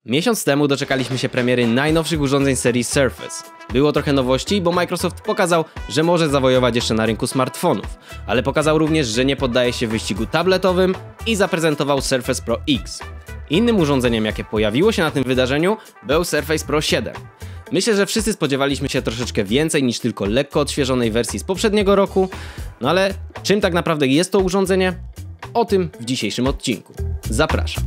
Miesiąc temu doczekaliśmy się premiery najnowszych urządzeń serii Surface. Było trochę nowości, bo Microsoft pokazał, że może zawojować jeszcze na rynku smartfonów, ale pokazał również, że nie poddaje się wyścigu tabletowym i zaprezentował Surface Pro X. Innym urządzeniem, jakie pojawiło się na tym wydarzeniu, był Surface Pro 7. Myślę, że wszyscy spodziewaliśmy się troszeczkę więcej niż tylko lekko odświeżonej wersji z poprzedniego roku, no ale czym tak naprawdę jest to urządzenie? O tym w dzisiejszym odcinku. Zapraszam.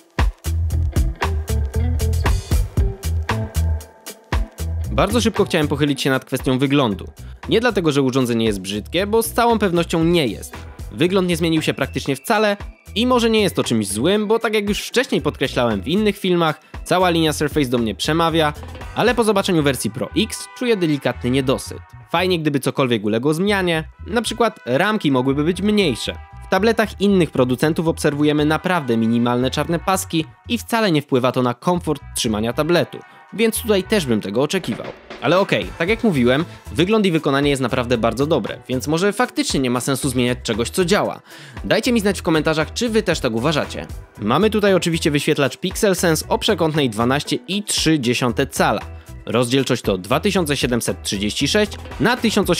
Bardzo szybko chciałem pochylić się nad kwestią wyglądu. Nie dlatego, że urządzenie jest brzydkie, bo z całą pewnością nie jest. Wygląd nie zmienił się praktycznie wcale i może nie jest to czymś złym, bo tak jak już wcześniej podkreślałem w innych filmach, cała linia Surface do mnie przemawia, ale po zobaczeniu wersji Pro X czuję delikatny niedosyt. Fajnie, gdyby cokolwiek uległo zmianie, na przykład ramki mogłyby być mniejsze. W tabletach innych producentów obserwujemy naprawdę minimalne czarne paski i wcale nie wpływa to na komfort trzymania tabletu, więc tutaj też bym tego oczekiwał. Ale okej, tak jak mówiłem, wygląd i wykonanie jest naprawdę bardzo dobre, więc może faktycznie nie ma sensu zmieniać czegoś, co działa. Dajcie mi znać w komentarzach, czy wy też tak uważacie. Mamy tutaj oczywiście wyświetlacz PixelSense o przekątnej 12,3 cala. Rozdzielczość to 2736 na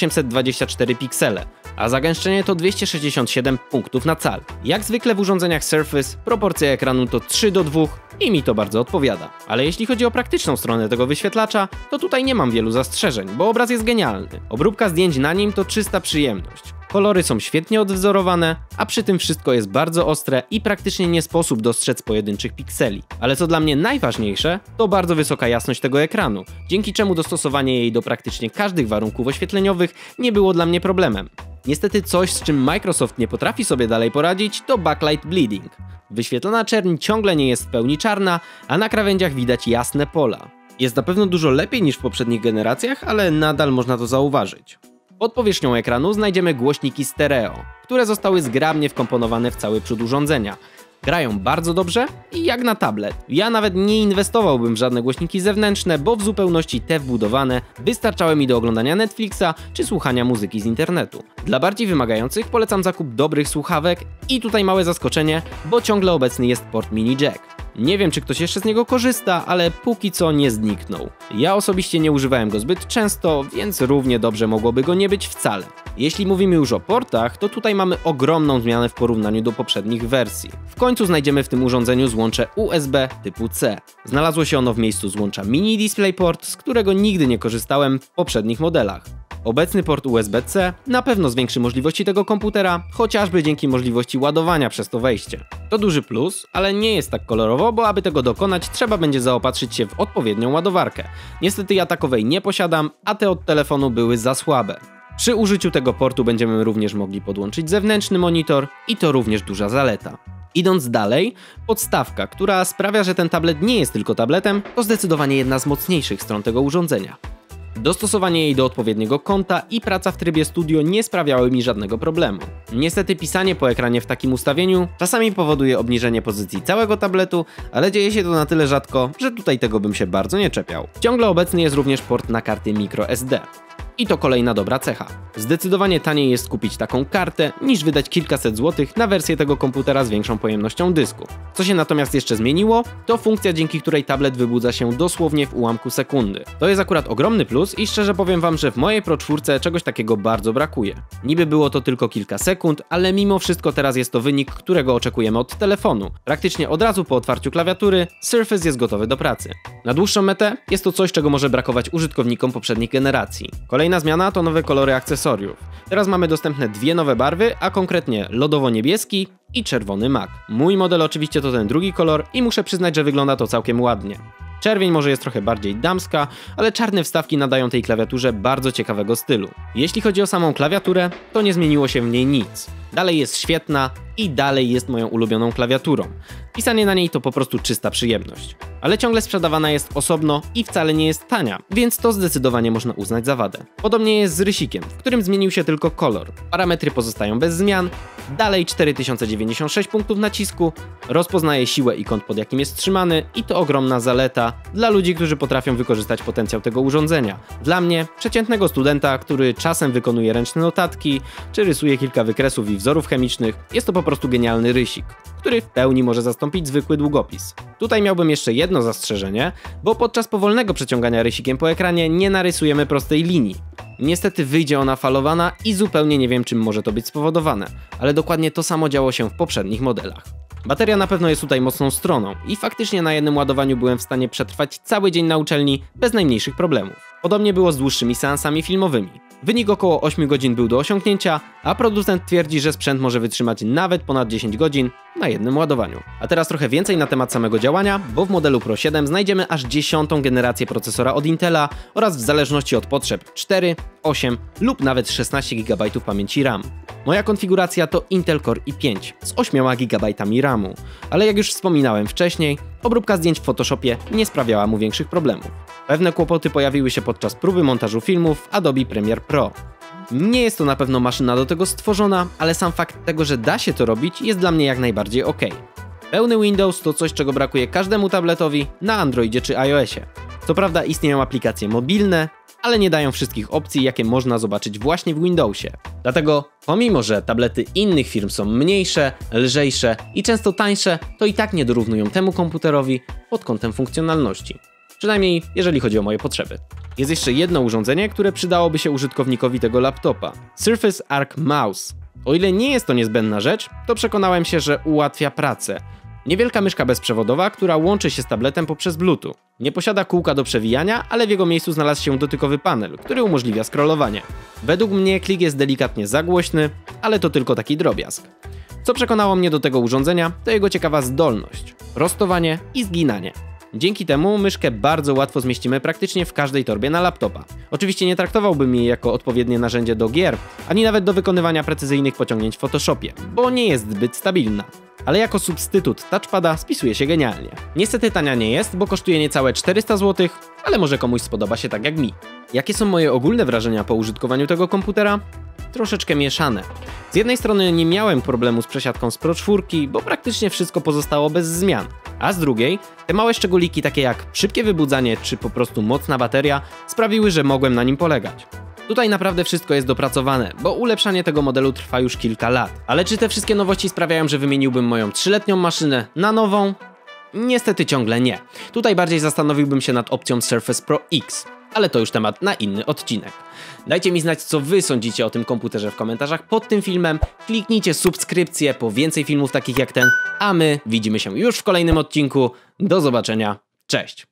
1824 piksele, a zagęszczenie to 267 punktów na cal. Jak zwykle w urządzeniach Surface proporcja ekranu to 3:2 i mi to bardzo odpowiada. Ale jeśli chodzi o praktyczną stronę tego wyświetlacza, to tutaj nie mam wielu zastrzeżeń, bo obraz jest genialny. Obróbka zdjęć na nim to czysta przyjemność. Kolory są świetnie odwzorowane, a przy tym wszystko jest bardzo ostre i praktycznie nie sposób dostrzec pojedynczych pikseli. Ale co dla mnie najważniejsze, to bardzo wysoka jasność tego ekranu, dzięki czemu dostosowanie jej do praktycznie każdych warunków oświetleniowych nie było dla mnie problemem. Niestety coś, z czym Microsoft nie potrafi sobie dalej poradzić, to backlight bleeding. Wyświetlona czerń ciągle nie jest w pełni czarna, a na krawędziach widać jasne pola. Jest na pewno dużo lepiej niż w poprzednich generacjach, ale nadal można to zauważyć. Pod powierzchnią ekranu znajdziemy głośniki stereo, które zostały zgrabnie wkomponowane w cały przód urządzenia. Grają bardzo dobrze i jak na tablet. Ja nawet nie inwestowałbym w żadne głośniki zewnętrzne, bo w zupełności te wbudowane wystarczały mi do oglądania Netflixa czy słuchania muzyki z internetu. Dla bardziej wymagających polecam zakup dobrych słuchawek i tutaj małe zaskoczenie, bo ciągle obecny jest port mini jack. Nie wiem, czy ktoś jeszcze z niego korzysta, ale póki co nie zniknął. Ja osobiście nie używałem go zbyt często, więc równie dobrze mogłoby go nie być wcale. Jeśli mówimy już o portach, to tutaj mamy ogromną zmianę w porównaniu do poprzednich wersji. W końcu znajdziemy w tym urządzeniu złącze USB typu C. Znalazło się ono w miejscu złącza Mini DisplayPort, z którego nigdy nie korzystałem w poprzednich modelach. Obecny port USB-C na pewno zwiększy możliwości tego komputera, chociażby dzięki możliwości ładowania przez to wejście. To duży plus, ale nie jest tak kolorowo, bo aby tego dokonać, trzeba będzie zaopatrzyć się w odpowiednią ładowarkę. Niestety ja takowej nie posiadam, a te od telefonu były za słabe. Przy użyciu tego portu będziemy również mogli podłączyć zewnętrzny monitor i to również duża zaleta. Idąc dalej, podstawka, która sprawia, że ten tablet nie jest tylko tabletem, to zdecydowanie jedna z mocniejszych stron tego urządzenia. Dostosowanie jej do odpowiedniego kąta i praca w trybie studio nie sprawiały mi żadnego problemu. Niestety pisanie po ekranie w takim ustawieniu czasami powoduje obniżenie pozycji całego tabletu, ale dzieje się to na tyle rzadko, że tutaj tego bym się bardzo nie czepiał. Ciągle obecny jest również port na karty microSD. I to kolejna dobra cecha. Zdecydowanie taniej jest kupić taką kartę, niż wydać kilkaset złotych na wersję tego komputera z większą pojemnością dysku. Co się natomiast jeszcze zmieniło, to funkcja, dzięki której tablet wybudza się dosłownie w ułamku sekundy. To jest akurat ogromny plus i szczerze powiem wam, że w mojej Pro 4 czegoś takiego bardzo brakuje. Niby było to tylko kilka sekund, ale mimo wszystko teraz jest to wynik, którego oczekujemy od telefonu. Praktycznie od razu po otwarciu klawiatury Surface jest gotowy do pracy. Na dłuższą metę jest to coś, czego może brakować użytkownikom poprzednich generacji. Kolejna zmiana to nowe kolory akcesoriów. Teraz mamy dostępne dwie nowe barwy, a konkretnie lodowo-niebieski i czerwony mak. Mój model oczywiście to ten drugi kolor i muszę przyznać, że wygląda to całkiem ładnie. Czerwień może jest trochę bardziej damska, ale czarne wstawki nadają tej klawiaturze bardzo ciekawego stylu. Jeśli chodzi o samą klawiaturę, to nie zmieniło się w niej nic. Dalej jest świetna i dalej jest moją ulubioną klawiaturą. Pisanie na niej to po prostu czysta przyjemność. Ale ciągle sprzedawana jest osobno i wcale nie jest tania, więc to zdecydowanie można uznać za wadę. Podobnie jest z rysikiem, w którym zmienił się tylko kolor. Parametry pozostają bez zmian, dalej 4096 punktów nacisku, rozpoznaje siłę i kąt, pod jakim jest trzymany i to ogromna zaleta dla ludzi, którzy potrafią wykorzystać potencjał tego urządzenia. Dla mnie, przeciętnego studenta, który czasem wykonuje ręczne notatki, czy rysuje kilka wykresów i wzorów chemicznych, jest to po prostu genialny rysik. który w pełni może zastąpić zwykły długopis. Tutaj miałbym jeszcze jedno zastrzeżenie, bo podczas powolnego przeciągania rysikiem po ekranie nie narysujemy prostej linii. Niestety wyjdzie ona falowana i zupełnie nie wiem, czym może to być spowodowane, ale dokładnie to samo działo się w poprzednich modelach. Bateria na pewno jest tutaj mocną stroną i faktycznie na jednym ładowaniu byłem w stanie przetrwać cały dzień na uczelni bez najmniejszych problemów. Podobnie było z dłuższymi seansami filmowymi. Wynik około 8 godzin był do osiągnięcia, a producent twierdzi, że sprzęt może wytrzymać nawet ponad 10 godzin na jednym ładowaniu. A teraz trochę więcej na temat samego działania, bo w modelu Pro 7 znajdziemy aż 10. generację procesora od Intela oraz w zależności od potrzeb 4, 8 lub nawet 16 GB pamięci RAM. Moja konfiguracja to Intel Core i5 z 8 GB RAMu, ale jak już wspominałem wcześniej, obróbka zdjęć w Photoshopie nie sprawiała mu większych problemów. Pewne kłopoty pojawiły się podczas próby montażu filmów w Adobe Premiere Pro. Nie jest to na pewno maszyna do tego stworzona, ale sam fakt tego, że da się to robić, jest dla mnie jak najbardziej ok. Pełny Windows to coś, czego brakuje każdemu tabletowi na Androidzie czy iOSie. Co prawda istnieją aplikacje mobilne, ale nie dają wszystkich opcji, jakie można zobaczyć właśnie w Windowsie. Dlatego, pomimo że tablety innych firm są mniejsze, lżejsze i często tańsze, to i tak nie dorównują temu komputerowi pod kątem funkcjonalności. Przynajmniej jeżeli chodzi o moje potrzeby. Jest jeszcze jedno urządzenie, które przydałoby się użytkownikowi tego laptopa. Surface Arc Mouse. O ile nie jest to niezbędna rzecz, to przekonałem się, że ułatwia pracę. Niewielka myszka bezprzewodowa, która łączy się z tabletem poprzez Bluetooth. Nie posiada kółka do przewijania, ale w jego miejscu znalazł się dotykowy panel, który umożliwia scrollowanie. Według mnie klik jest delikatnie za głośny, ale to tylko taki drobiazg. Co przekonało mnie do tego urządzenia, to jego ciekawa zdolność, prostowanie i zginanie. Dzięki temu myszkę bardzo łatwo zmieścimy praktycznie w każdej torbie na laptopa. Oczywiście nie traktowałbym jej jako odpowiednie narzędzie do gier, ani nawet do wykonywania precyzyjnych pociągnięć w Photoshopie, bo nie jest zbyt stabilna. Ale jako substytut touchpada spisuje się genialnie. Niestety tania nie jest, bo kosztuje niecałe 400 zł, ale może komuś spodoba się tak jak mi. Jakie są moje ogólne wrażenia po użytkowaniu tego komputera? Troszeczkę mieszane. Z jednej strony nie miałem problemu z przesiadką z Pro 4, bo praktycznie wszystko pozostało bez zmian. A z drugiej, te małe szczególiki takie jak szybkie wybudzanie czy po prostu mocna bateria sprawiły, że mogłem na nim polegać. Tutaj naprawdę wszystko jest dopracowane, bo ulepszanie tego modelu trwa już kilka lat. Ale czy te wszystkie nowości sprawiają, że wymieniłbym moją 3-letnią maszynę na nową? Niestety ciągle nie. Tutaj bardziej zastanowiłbym się nad opcją Surface Pro X, ale to już temat na inny odcinek. Dajcie mi znać, co wy sądzicie o tym komputerze w komentarzach pod tym filmem, kliknijcie subskrypcję po więcej filmów takich jak ten, a my widzimy się już w kolejnym odcinku. Do zobaczenia, cześć!